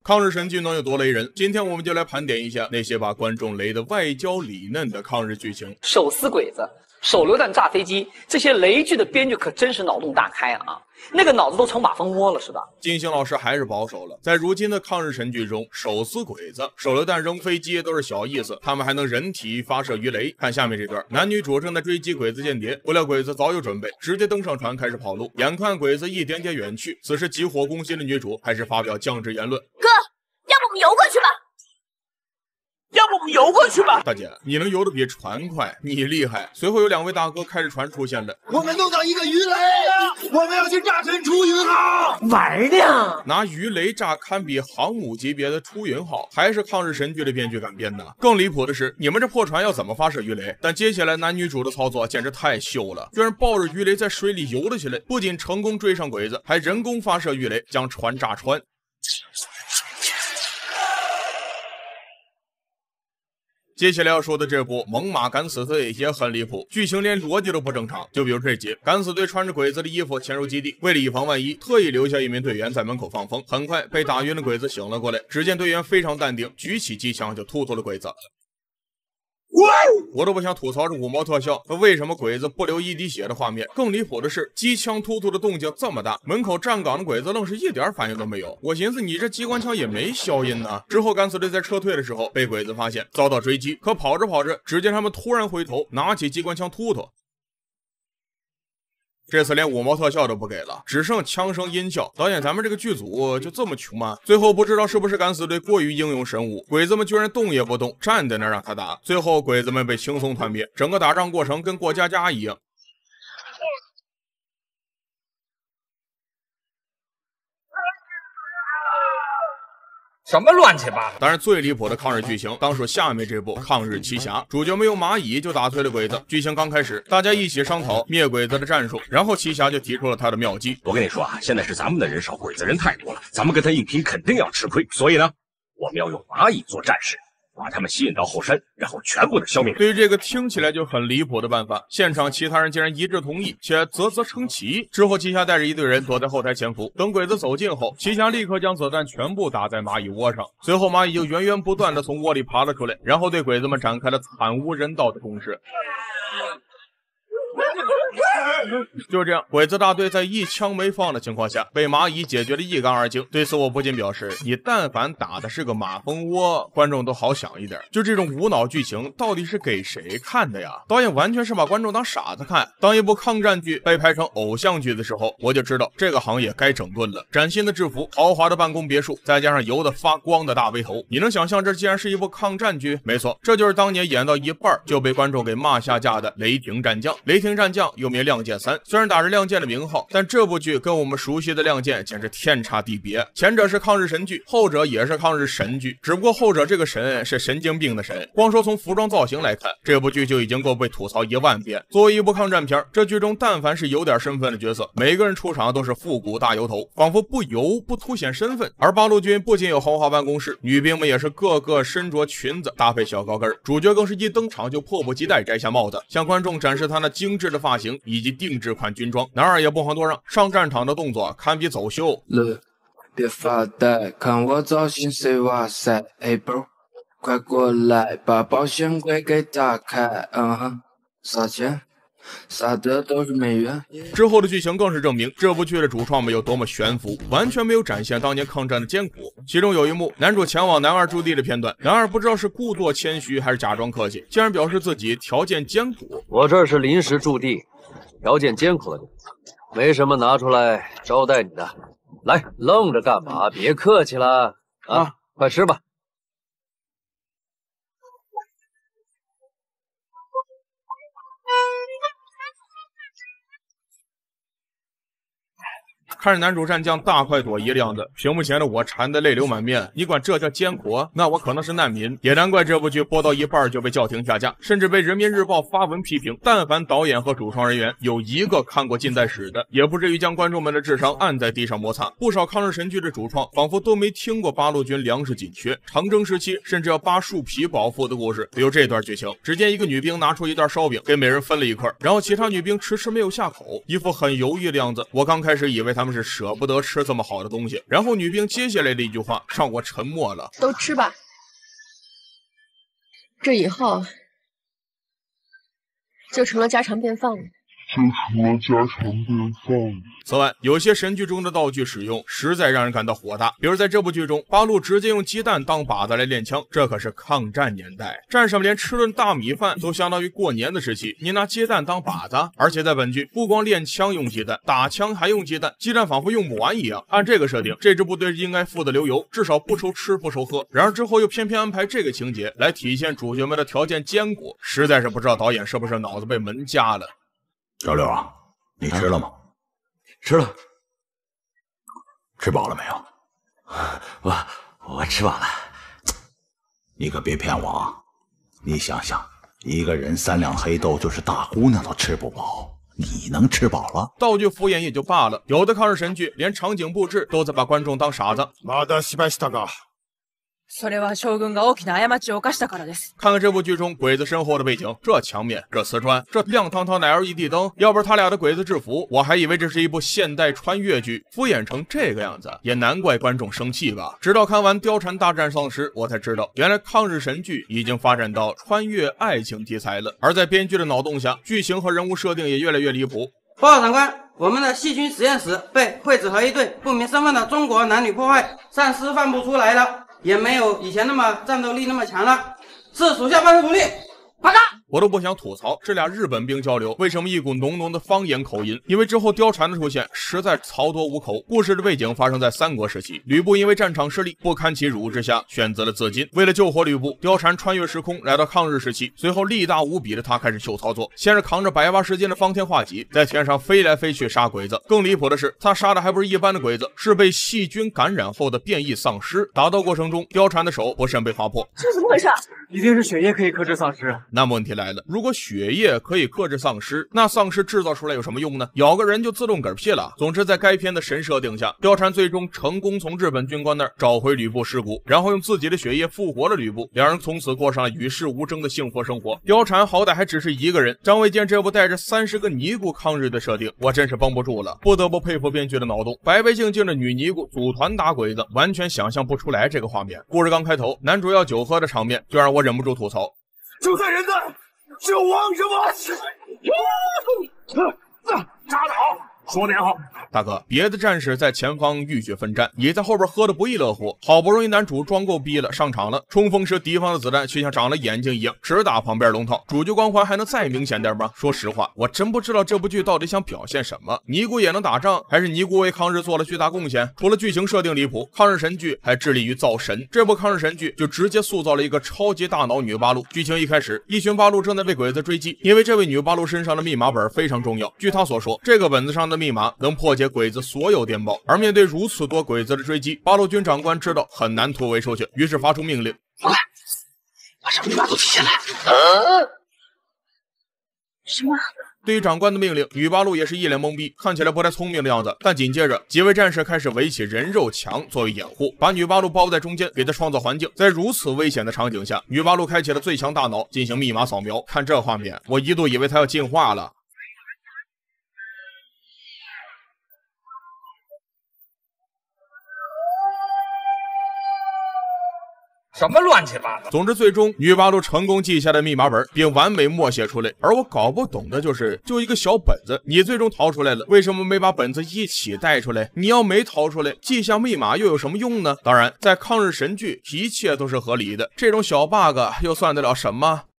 抗日神剧能有多雷人？今天我们就来盘点一下那些把观众雷的外焦里嫩的抗日剧情。 手撕鬼子、手榴弹炸飞机，这些雷剧的编剧可真是脑洞大开啊！那个脑子都成马蜂窝了是吧？ 金星老师还是保守了，在如今的抗日神剧中，手撕鬼子、手榴弹扔飞机都是小意思，他们还能人体发射鱼雷。看下面这段，男女主正在追击鬼子间谍，不料鬼子早有准备，直接登上船开始跑路。眼看鬼子一点点远去，此时急火攻心的女主开始发表降智言论： 哥，要不我们游过去吧？ 大姐，你能游得比船快，你厉害。随后有2位大哥开着船出现了， 我们弄到一个鱼雷了，我们要去炸沉出云号， 玩呢！ 拿鱼雷炸堪比航母级别的出云号，还是抗日神剧的编剧改编的。更离谱的是，你们这破船要怎么发射鱼雷？但接下来男女主的操作简直太秀了，居然抱着鱼雷在水里游了起来，不仅成功追上鬼子，还人工发射鱼雷将船炸穿。接下来要说的这部《猛犸敢死队》也很离谱，剧情连逻辑都不正常。就比如这集，敢死队穿着鬼子的衣服潜入基地，为了以防万一，特意留下一名队员在门口放风。很快被打晕的鬼子醒了过来，只见队员非常淡定，举起机枪就突突了鬼子。我都不想吐槽这5毛特效和为什么鬼子不流一滴血的画面。更离谱的是，机枪突突的动静这么大，门口站岗的鬼子愣是一点反应都没有。我寻思你这机关枪也没消音呢。之后敢死队在撤退的时候被鬼子发现，遭到追击，可跑着跑着，只见他们突然回头，拿起机关枪突突。这次连5毛特效都不给了，只剩枪声音效。导演，咱们这个剧组就这么穷吗？最后不知道是不是敢死队过于英勇神武，鬼子们居然动也不动，站在那让他打。最后鬼子们被轻松团灭，整个打仗过程跟过家家一样。 什么乱七八糟！ 当然，最离谱的抗日剧情当属下面这部《抗日奇侠》，主角们用蚂蚁就打退了鬼子。剧情刚开始，大家一起商讨灭鬼子的战术，然后奇侠就提出了他的妙计。 我跟你说啊，现在是咱们的人少，鬼子人太多了，咱们跟他硬拼肯定要吃亏。所以呢，我们要用蚂蚁做战士，把他们吸引到后山，然后全部的消灭。 对于这个听起来就很离谱的办法，现场其他人竟然一致同意，且啧称奇。之后奇侠带着一队人躲在后台潜伏，等鬼子走近后，奇侠立刻将子弹全部打在蚂蚁窝上，随后蚂蚁就源源不断的从窝里爬了出来，然后对鬼子们展开了惨无人道的攻势。就这样，鬼子大队在一枪没放的情况下被蚂蚁解决得一干二净。对此我不禁表示，你但凡打的是个马蜂窝，观众都好想一点。就这种无脑剧情到底是给谁看的呀？导演完全是把观众当傻子看。当一部抗战剧被拍成偶像剧的时候，我就知道这个行业该整顿了。崭新的制服、豪华的办公别墅，再加上油得发光的大背头，你能想象这竟然是一部抗战剧？没错，这就是当年演到一半就被观众给骂下架的《雷霆战将》。雷霆战将又名《亮剑3》，虽然打着亮剑的名号，但这部剧跟我们熟悉的亮剑简直天差地别。前者是抗日神剧，后者也是抗日神剧，只不过后者这个神是神经病的神。光说从服装造型来看，这部剧就已经够被吐槽10000遍。作为一部抗战片，这剧中但凡是有点身份的角色，每个人出场都是复古大油头，仿佛不油不凸显身份。而八路军不仅有豪华办公室，女兵们也是个个身着裙子搭配小高跟，主角更是一登场就迫不及待摘下帽子，向观众展示他那精致的发型以及定制款军装。哪儿也不遑多让，上战场的动作堪比走秀。 别发呆，看我造型谁哇塞，哎 bro， 快过来把保险柜给打开，撒钱撒的都是美元。 之后的剧情更是证明这部剧的主创们有多么悬浮，完全没有展现当年抗战的艰苦。其中有一幕，男主前往男二驻地的片段，男二不知道是故作谦虚还是假装客气，竟然表示自己条件艰苦。 我这是临时驻地，条件艰苦的你，没什么拿出来招待你的。来，愣着干嘛？别客气了啊！快吃吧。 看着男主战将大快朵颐的样子，屏幕前的我馋得泪流满面。你管这叫艰苦？那我可能是难民。也难怪这部剧播到一半就被叫停下架，甚至被人民日报发文批评。但凡导演和主创人员有一个看过近代史的，也不至于将观众们的智商按在地上摩擦。不少抗日神剧的主创仿佛都没听过八路军粮食紧缺、长征时期甚至要扒树皮饱腹的故事。比如这段剧情，只见一个女兵拿出一袋烧饼给每人分了一块，然后其他女兵迟迟没有下口，一副很犹豫的样子。我刚开始以为他们是舍不得吃这么好的东西。然后女兵接下来的一句话让我沉默了：“ 都吃吧，这以后就成了家常便饭了。” 此外，有些神剧中的道具使用实在让人感到火大，比如在这部剧中，八路直接用鸡蛋当靶子来练枪，这可是抗战年代，战士们连吃顿大米饭都相当于过年的时期，你拿鸡蛋当靶子？而且在本剧，不光练枪用鸡蛋，打枪还用鸡蛋，鸡蛋仿佛用不完一样。按这个设定，这支部队应该富得流油，至少不愁吃不愁喝。然而之后又偏偏安排这个情节来体现主角们的条件艰苦，实在是不知道导演是不是脑子被门夹了。 小六啊，你吃了吗？ 吃了。 吃饱了没有？ 我吃饱了。 你可别骗我啊！你想想，一个人3两黑豆就是大姑娘都吃不饱，你能吃饱了？ 道具敷衍也就罢了，有的抗日神剧连场景布置都在把观众当傻子。 それは将軍が大きな過ちを犯したからです。 看看这部剧中鬼子身后的背景，这墙面，这瓷砖，这亮堂堂的 LED 灯，要不是他俩的鬼子制服，我还以为这是一部现代穿越剧。敷衍成这个样子，也难怪观众生气吧。直到看完《貂蝉大战丧尸》，我才知道，原来抗日神剧已经发展到穿越爱情题材了。而在编剧的脑洞下，剧情和人物设定也越来越离谱。 报告长官，我们的细菌实验室被惠子和一对不明身份的中国男女破坏，暂时放不出来了。也没有以前那么战斗力那么强了，是属下办事不力。报告！ 我都不想吐槽这俩日本兵交流为什么一股浓浓的方言口音，因为之后貂蝉的出现实在槽多无口。故事的背景发生在三国时期，吕布因为战场失利不堪其辱之下选择了自尽。为了救活吕布，貂蝉穿越时空来到抗日时期，随后力大无比的他开始秀操作，先是扛着180斤的方天画戟在天上飞来飞去杀鬼子，更离谱的是他杀的还不是一般的鬼子，是被细菌感染后的变异丧尸。打斗过程中貂蝉的手不慎被划破， 这怎么回事？ 一定是血液可以克制丧尸。 那么问题来了，如果血液可以克制丧尸，那丧尸制造出来有什么用呢？咬个人就自动嗝屁了。总之在该片的神设定下，貂蝉最终成功从日本军官那儿找回吕布尸骨，然后用自己的血液复活了吕布，两人从此过上了与世无争的幸福生活。貂蝉好歹还只是一个人，张卫健这部带着30个尼姑抗日的设定，我真是绷不住了，不得不佩服编剧的脑洞。白白净净的女尼姑组团打鬼子，完全想象不出来这个画面。故事刚开头，男主要酒喝的场面就让我忍不住吐槽， 就算人在，只有王什么？ 扎得好，说得好。 大哥，别的战士在前方浴血奋战，也在后边喝得不亦乐乎。好不容易男主装够逼了，上场了，冲锋时敌方的子弹却像长了眼睛一样，直打旁边龙套。主角光环还能再明显点吗？说实话，我真不知道这部剧到底想表现什么。尼姑也能打仗，还是尼姑为抗日做了巨大贡献？除了剧情设定离谱，抗日神剧还致力于造神。这部抗日神剧就直接塑造了一个超级大脑女八路。剧情一开始，一群八路正在被鬼子追击，因为这位女八路身上的密码本非常重要。据她所说，这个本子上的密码能破解鬼子所有电报。而面对如此多鬼子的追击，八路军长官知道很难突围出去，于是发出命令： 过来，把这密码都提下来。 什么？ 对于长官的命令，女八路也是一脸懵逼，看起来不太聪明的样子。但紧接着，几位战士开始围起人肉墙作为掩护，把女八路包在中间，给她创造环境。在如此危险的场景下，女八路开启了最强大脑进行密码扫描。看这画面，我一度以为她要进化了。 什么乱七八糟！ 总之，最终女八路成功记下了密码本，并完美默写出来。而我搞不懂的就是，就一个小本子，你最终逃出来了，为什么没把本子一起带出来？你要没逃出来，记下密码又有什么用呢？当然，在抗日神剧，一切都是合理的，这种小 bug 又算得了什么？